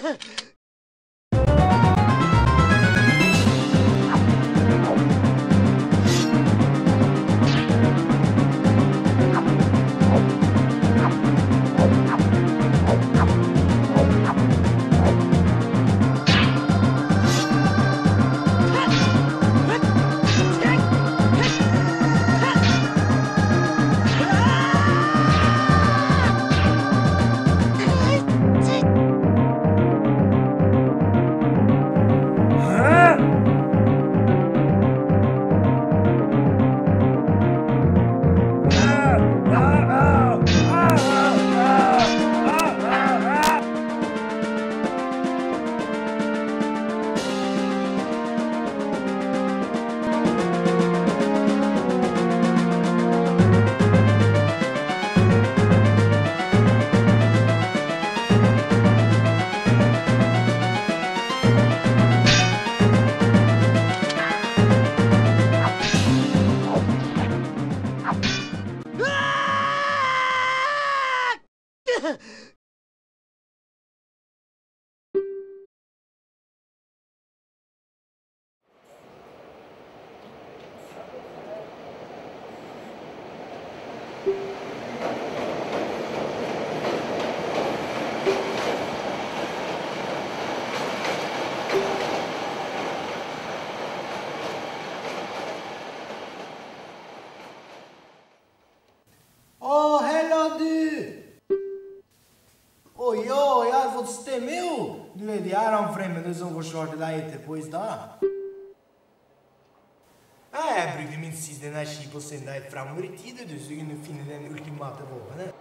Ja, jeg har fått stemme jo. Du vet, jeg er han fremmede som forsvarte deg etterpå i stad. Jeg brukte min siste energi på å sende deg fremover i tid, så du kunne finne den ultimate våpenet.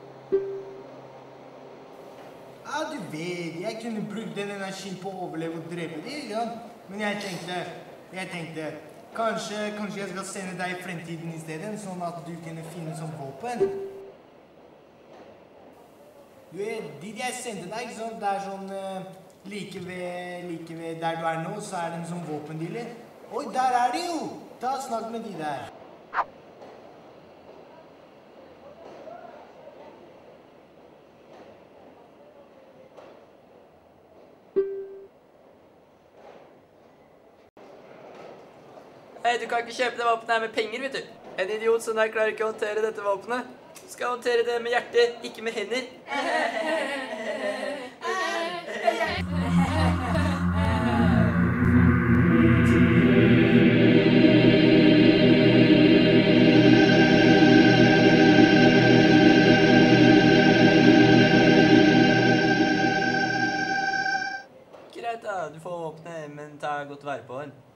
Ja, du vet, jeg kunne brukt den energien på å overleve og drepe deg, ikke sant? Men jeg tenkte, kanskje jeg skal sende deg i fremtiden i stedet, sånn at du kunne finne sånn våpen. Du vet, dit jeg sendte deg, ikke sant? Det er sånn, like ved der du er nå, så er det en sånn våpendealer. Oi, der er de jo! Ta og snakk med de der. Hei, du kan ikke kjøpe det våpenet her med penger, vet du. En idiot som deg klarer ikke å håndtere dette våpenet. Du skal håndtere det med hjertet, ikke med hender. Greit da, du får våpenet, men ta godt vare på den.